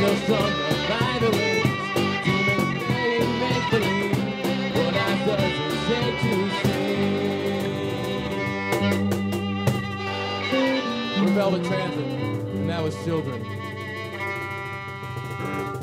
just from the violence, demons playing make-believe. What else does it say to see? We're Velvet Transit, and that was Children.